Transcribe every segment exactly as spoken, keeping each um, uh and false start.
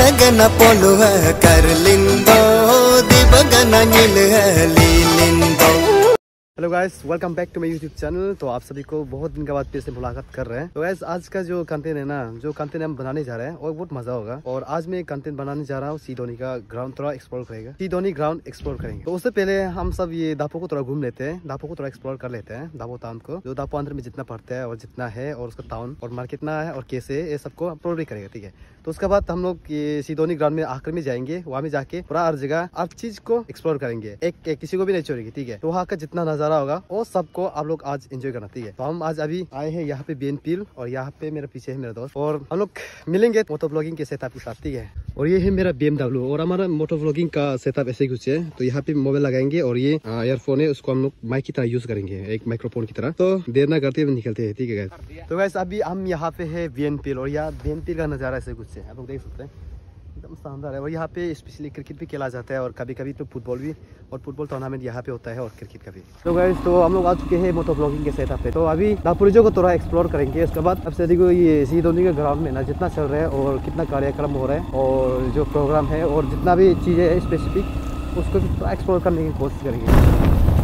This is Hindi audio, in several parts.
Gana polu hai karlindo, dibagana nil hai lilindo। Hello guys, welcome back to my YouTube channel. तो आप सभी को बहुत दिन के बाद फिर से मुलाकात कर रहे हैं। तो गाइस, आज का जो कंटेंट है ना, जो कंटेंट हम बनाने जा रहे हैं और बहुत मजा होगा। और आज मैं कंटेंट बनाने जा रहा हूँ सी धोनी का ग्राउंड थोड़ा एक्सप्लोर करेगा, सी धोनी ग्राउंड एक्सप्लोर करेंगे। तो उससे पहले हम सब ये दापो को थोड़ा घूम लेते हैं, दापो को थोड़ा एक्सप्लोर कर लेते हैं, दापो टाउन को, जो दापो अंदर में जितना पड़ता है और जितना है और उसका टाउन और मार्केट कितना है और कैसे है, ये सबको एक्सप्लोर भी करेंगे। ठीक है, तो उसके बाद हम लोग ये सी धोनी ग्राउंड में आखिर में जाएंगे, वहाँ में जाके पूरा हर जगह हर चीज को एक्सप्लोर करेंगे, एक, एक किसी को भी नहीं छोड़ेंगे। ठीक है, तो वहाँ का जितना नजारा होगा वो सब को आप लोग आज एंजॉय करना। ठीक है, तो हम आज अभी आए हैं यहाँ पे बीएनपीएल और यहाँ पे मेरे पीछे है मेरा दोस्त और हम लोग मिलेंगे मोटो ब्लॉगिंग के सेटअप के साथ। ठीक है, और ये है मेरा बीएमडब्ल्यू और हमारा मोटो ब्लॉगिंग का सेटअप ऐसे कुछ है। तो यहाँ पे मोबाइल लगाएंगे और ये ईयरफोन है, उसको हम लोग माइक की तरह यूज करेंगे, एक माइक्रोफोन की तरह। तो देर ना करते हुए निकलते हैं। ठीक है गाइस, तो गाइस अभी हम यहाँ पे है बीएनपीएल और यहाँ बीएनपीएल का नजारा ऐसे कुछ है, आप लोग देख सकते हैं, एकदम शानदार है। और यहाँ पे स्पेशली क्रिकेट भी खेला जाता है और कभी कभी तो फुटबॉल भी, और फुटबॉल टूर्नामेंट यहाँ पे होता है और क्रिकेट का भी। तो गाइस, तो हम लोग आ चुके हैं मोटो ब्लॉगिंग के सेटअप पे। तो अभी दापुरिजो को थोड़ा एक्सप्लोर करेंगे। उसके बाद अब से देखो ये सी धोनी के ग्राउंड में ना जितना चल रहा है और कितना कार्यक्रम हो रहा है और जो प्रोग्राम है और जितना भी चीज़ें है स्पेसिफिक, उसको भी थोड़ा एक्सप्लोर करने की कोशिश करेंगे।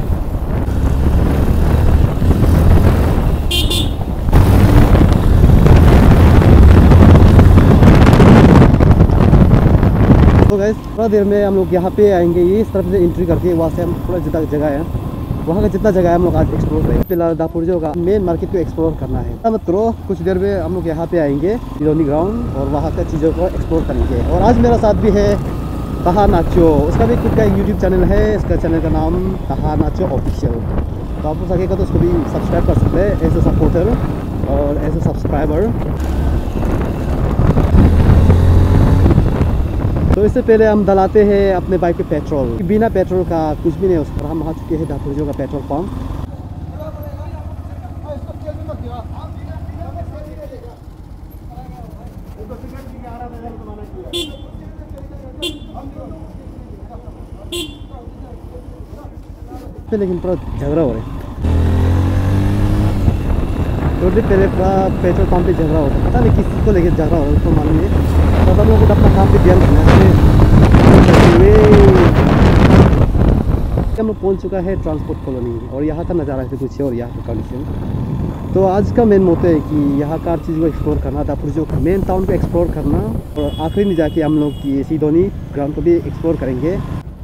तो गाइस, थोड़ा देर में हम लोग यहाँ पे आएंगे, ये इस तरफ से एंट्री करके वहाँ से हम पूरा जितना जगह है, वहाँ का जितना जगह है हम लोग आज एक्सप्लोर करेंगे। फिलहाल दापुरिजो का मेन मार्केट को एक्सप्लोर करना है। मत करो, कुछ देर में हम लोग यहाँ पे आएंगे सी धोनी ग्राउंड और वहाँ का चीज़ों को एक्सप्लोर करेंगे। और आज मेरा साथ भी है ताहा नाचो, उसका भी खुद का एक यूट्यूब चैनल है, इसका चैनल का नाम ताहा नाचो ऑफिशियल। तो आप लोग सकेगा तो उसको भी सब्सक्राइब कर सकते हैं एज ए सपोर्टर और एज ए सब्सक्राइबर। तो इससे पहले हम डलाते हैं अपने बाइक पे पेट्रोल। बिना पेट्रोल का कुछ भी नहीं, उस पर हम आ चुके हैं दापुरिजो का पेट्रोल पंप। लेकिन पूरा झगड़ा हो रहा है, थोड़ी देर पहले पूरा पेट्रोल पंप पे झगड़ा होता है, पता नहीं किसी को लेके झगड़ा हो रहा है, उसको मालूम नहीं। तो हम लोग को अपना काम पे ध्यान रखना है। हम लोग पहुंच चुका है ट्रांसपोर्ट कॉलोनी और यहाँ का नज़ारा ऐसे कुछ है और यहाँ का कंडीशन। तो आज का मेन मोटो है कि यहाँ का हर चीज़ को एक्सप्लोर करना, दापुरिजो का मेन टाउन को एक्सप्लोर करना और आखिरी में जाके हम लोग की सी धोनी ग्राउंड को भी एक्सप्लोर करेंगे।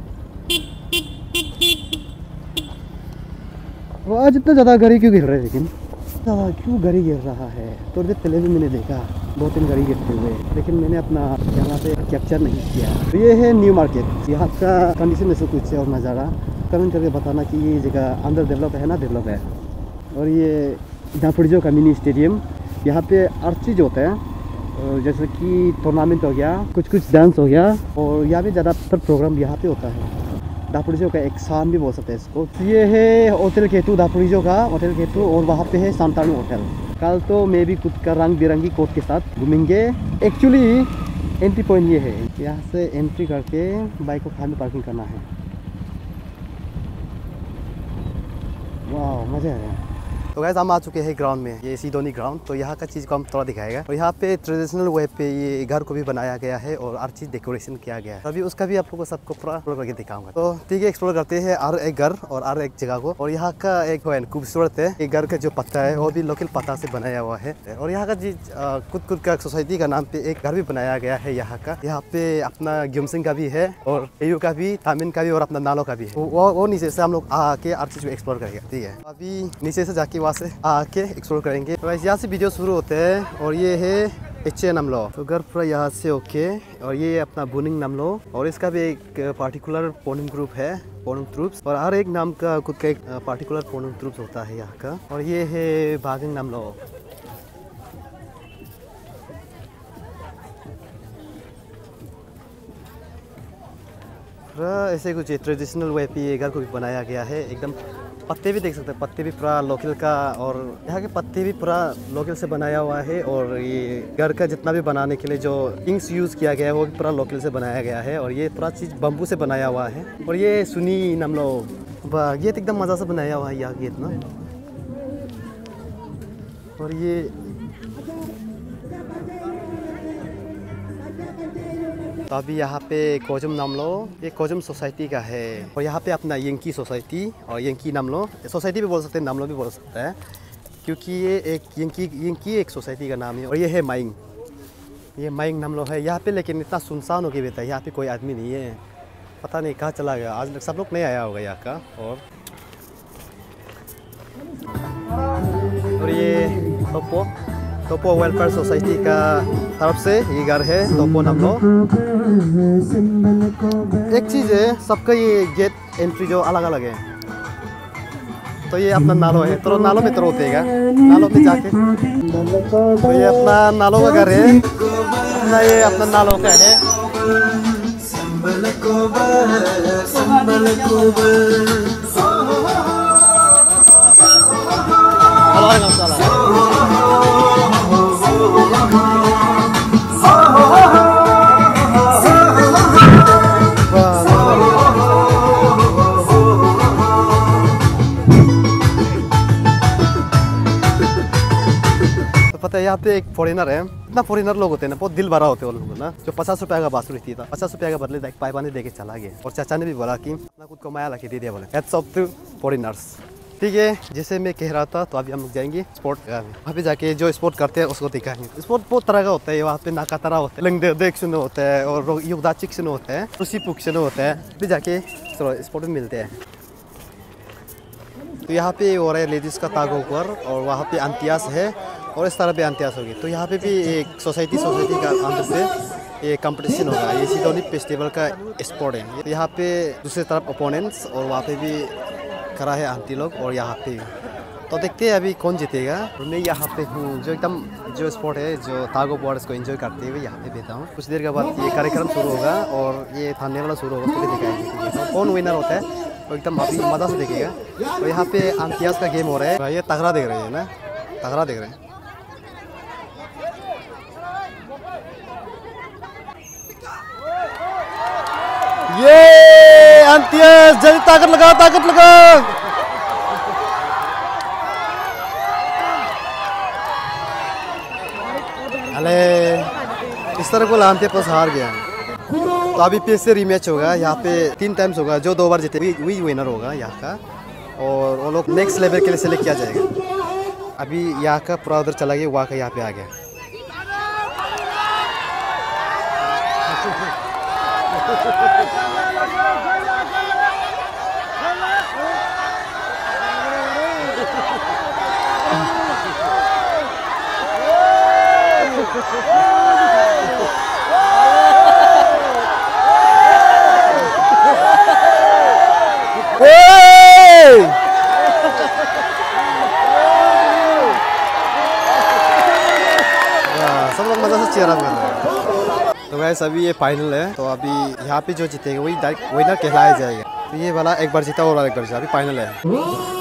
तो आज इतना ज़्यादा गाड़ी क्यों गिर रहा है, लेकिन ज़्यादा क्यों गाड़ी गिर रहा है? थोड़ी देर पहले भी मैंने देखा दो तीन गाड़ी गिरते हुए, लेकिन मैंने अपना यहाँ पे कैप्चर नहीं किया। तो ये है न्यू मार्केट, यहाँ का कंडीशन ऐसे कुछ है और नज़ारा कमेंट करके बताना कि ये जगह अंडर डेवलप है ना डेवलप है। और ये दापुरिजो का मिनी स्टेडियम, यहाँ पे हर चीज़ होता है, और जैसे कि टूर्नामेंट हो गया, कुछ कुछ डांस हो गया, और यहाँ पे ज़्यादातर प्रोग्राम यहाँ पे होता है। दापुरिजो का एक शान भी बोल सकते हैं इसको। ये है होटल केतु, दापुरिजो का होटल केतु, और वहाँ पे है सांतानु होटल। कल तो मैं भी खुद का रंग बिरंगी कोट के साथ घूमेंगे। एक्चुअली एंट्री पॉइंट ये है, यहाँ से एंट्री करके बाइक को खाली पार्किंग करना है। वाह, मज़ा आया। तो गाइस, हम आ चुके हैं ग्राउंड में, ये सी धोनी ग्राउंड। तो यहाँ का चीज़ को हम थोड़ा दिखाएगा और यहाँ पे ट्रेडिशनल वे पे ये घर को भी बनाया गया है और हर चीज़ डेकोरेशन किया गया है। अभी उसका भी आप लोगों को सबको पूरा एक्सप्लोर करके दिखाऊंगा। तो ठीक है, एक्सप्लोर करते हैं हर एक घर और हर एक जगह को। और यहाँ का एक खूबसूरत है, ये घर का जो पत्ता है वो भी लोकल पत्ता से बनाया हुआ है। और यहाँ का चीज खुद खुद का सोसाइटी का नाम पे एक घर भी बनाया गया है यहाँ का। यहाँ पे अपना ग्युमसिंग का भी है और एयू का भी, तामिन का भी और अपना नालो का भी है। वो वो नीचे से हम लोग आके हर चीज़ को एक्सप्लोर करेंगे। ठीक है, अभी नीचे से जाके वहाँ से आके एक्सप्लोर करेंगे। तो यहाँ से वीडियो शुरू होते हैं और ये है एच ए नामलो। तो घर पूरा यहाँ से ओके, और ये अपना बुनिंग नामलो, और इसका भी एक पार्टिकुलर पोनिंग ग्रुप है, पोनिंग ट्रूप्स, और हर एक नाम का खुद का एक पार्टिकुलर पोनिंग ट्रूप्स होता है यहाँ का। और ये है बागिंग नामलो। ऐसे कुछ ट्रेडिशनल वे पे ये घर को भी बनाया गया है। एकदम पत्ते भी देख सकते हैं, पत्ते भी पूरा लोकल का, और यहाँ के पत्ते भी पूरा लोकल से बनाया हुआ है। और ये घर का जितना भी बनाने के लिए जो थिंग्स यूज़ किया गया है वो भी पूरा लोकल से बनाया गया है। और ये पूरा चीज़ बम्बू से बनाया हुआ है। और ये सुनी नाम लो गेट एकदम मज़ा से बनाया हुआ है यहाँ गेट ना। और ये तो अभी यहाँ पे कोजुम नामलो, ये कोजुम सोसाइटी का है और यहाँ पे अपना यंकी सोसाइटी और यंकी नामलो सोसाइटी भी बोल सकते हैं, नामलो भी बोल सकता है क्योंकि ये एक यंकी यंकी एक सोसाइटी का नाम है। और ये है माइंग, ये माइंग नामलो है यहाँ पे, लेकिन इतना सुनसान हो गया बेटा, यहाँ पे कोई आदमी नहीं है, पता नहीं कहाँ चला गया, आज सब लोग नहीं आया होगा यहाँ का। और और ये टोपो टोपो वेलफेयर सोसाइटी का तरफ से ये घर है, टोपो नाम लो। एक चीज़ है, सबका ये गेट एंट्री जो अलग अलग है। तो ये अपना नालो है, तो नालो में तो रोतेगा, नालो में जाके तो ये अपना नालो का घर है, अपना ये अपना नालो का है। पता है यहाँ पे एक फॉरेनर है, इतना फॉरेनर लोग होते हैं ना, बहुत दिल भरा होते हैं वो लोग ना, जो पचास रुपया का बासुरी थी था, पचास रुपया का बदले एक पाइपानी दे के चला गया। और चाचा ने भी बोला कि अपना खुद को माया ला के दे दिया, बोले हेड्स ऑफ टू फॉरेनर्स। ठीक है, जैसे मैं कह रहा था, तो अभी हम लोग जाएंगे स्पोर्ट वहाँ पे जाके जो स्पोर्ट करते हैं उसको दिखाएंगे। स्पोर्ट बहुत तरह का होता है, वहाँ पे नाकातरा होता है, लंगदेक्शन होता है और युगदाचिक्शन होता है, रुसीपुक्शन होता है। अभी जाके चलो स्पोर्ट में मिलते हैं। तो यहाँ पे हो रहा है लेडीज़ का ताग ऊपर और वहाँ पे अंतियास है और इस तरह पे अंतियास होगी। तो यहाँ पे भी एक सोसाइटी सोसाइटी का अंदर से ये कंपटीशन होगा, ये सिडनी फेस्टिवल का स्पोर्ट है। यहाँ पे दूसरी तरफ ओपोनेंट्स और वहाँ पे भी खड़ा है आंटी लोग और यहाँ पे, तो देखते हैं अभी कौन जीतेगा। और मैं यहाँ पे हूँ, जो एकदम जो स्पोर्ट है, जो तागो बोर्ड्स को एंजॉय करते हुए यहाँ पे बैठा हूँ। कुछ देर के बाद ये कार्यक्रम शुरू होगा और ये थाने वाला शुरू होगा, तो भी दिखाएंगे तो कौन विनर होता है, तो एकदम अभी मज़ा से देखेगा। और यहाँ पे अंतियास का गेम हो रहा है, ये तगड़ा देख रहे हैं ना, तगड़ा देख रहे हैं। ये अंतियास जल्दी ताकत लगा, ताकत लगा। अरे इस तरह को लानते पास हार गया। तो अभी फिर से रीमैच होगा, यहाँ पे तीन टाइम्स होगा, जो दो बार जीते वही विनर होगा यहाँ का, और वो लोग नेक्स्ट लेवल के लिए सेलेक्ट किया जाएगा। अभी यहाँ का पूरा उधर चला गया, वहाँ का यहाँ पे आ गया। सब लोग मजा से चेयर अप कर रहे हैं। तो वैसे अभी ये फाइनल है, तो अभी यहाँ पे जो जीतेगा वही डायरेक्ट विनर कहलाया जाएगा। तो ये वाला एक बार जीता और एक बार जीता, अभी फाइनल है।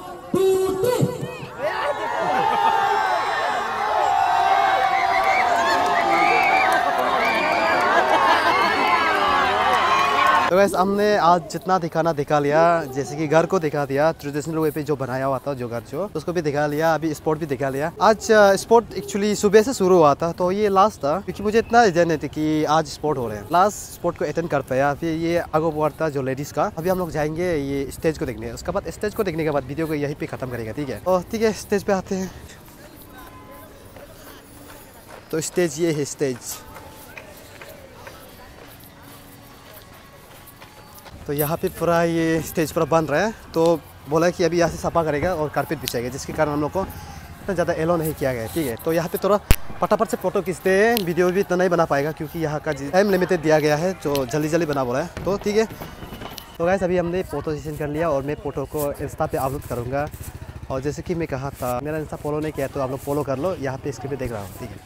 तो वैसे हमने आज जितना दिखाना दिखा लिया, जैसे कि घर को दिखा दिया, ट्रेडिशनल वे पे जो बनाया हुआ था जो घर जो, तो उसको भी दिखा लिया। अभी स्पोर्ट भी दिखा लिया। आज स्पोर्ट एक्चुअली सुबह से शुरू हुआ था, तो ये लास्ट था क्योंकि मुझे इतना आइडिया नहीं था कि आज स्पोर्ट हो रहे हैं। लास्ट स्पोर्ट को अटेंड कर पाया। फिर ये आगो बोर्ड था जो लेडीज का। अभी हम लोग जाएंगे ये स्टेज को देखने, उसके बाद स्टेज को देखने के बाद वीडियो को यहीं पे खत्म करेगा। ठीक है, और ठीक है स्टेज पे आते हैं। तो स्टेज ये है, स्टेज तो यहाँ पे पूरा ये स्टेज पूरा बन रहा है। तो बोला कि अभी यहाँ से सफा करेगा और कारपेट बिछाएगा, जिसके कारण हम लोग को इतना ज़्यादा एलो नहीं किया गया। ठीक है, तो यहाँ पे थोड़ा फटाफट से फोटो खींचते हैं, वीडियो भी इतना नहीं बना पाएगा क्योंकि यहाँ का टाइम लिमिटेड दिया गया है, जो जल्दी जल्दी बना बोला है। तो ठीक है, तो गाइस अभी हमने फोटो सेशन कर लिया और मैं फोटो को इंस्टा पे अपलोड करूँगा। और जैसे कि मैं कहा था, मेरा इंस्टा फॉलो नहीं किया तो आप लोग फॉलो कर लो, यहाँ पे स्क्रीन पे देख रहा हूँ। ठीक है,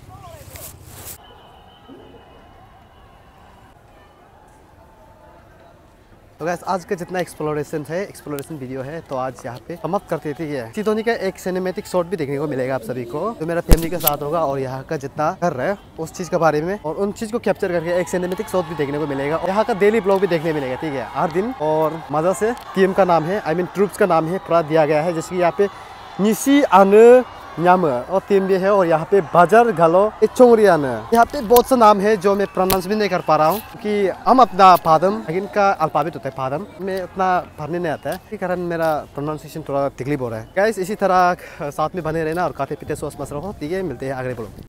तो गाइस आज का जितना एक्सप्लोरेशन है, एक्सप्लोरेशन वीडियो है, तो आज यहाँ पे हम अप करते थे। सिडनी का एक सिनेमैटिक शॉट भी देखने को मिलेगा आप सभी को, तो मेरा फैमिली के साथ होगा और यहाँ का जितना कर रहा है उस चीज के बारे में और उन चीज को कैप्चर करके एक सिनेमैटिक शॉट भी देखने को मिलेगा। और यहाँ का डेली ब्लॉग भी देखने मिलेगा। ठीक है, हर दिन। और मजा से टीम का नाम है, आई मीन ट्रूप्स का नाम है, पूरा दिया गया है। जैसे कि यहाँ पे निशी आन न्याम और तीन भी है। और यहाँ पे बाजार गालो इचोंगरियान। यहाँ पे बहुत सा नाम है जो मैं प्रोनाउंस भी नहीं कर पा रहा हूँ क्योंकि हम अपना पादम इनका अल्फाबेट होता है पादम में उतना पढ़ने नहीं आता है, इसी कारण मेरा प्रोनाउंसिएशन थोड़ा तकलीफ हो रहा है। गाइस इसी तरह साथ में बने रहना और काफी पीते सोच मस रहो। ठीक है, मिलते हैं अगले ब्लॉग में।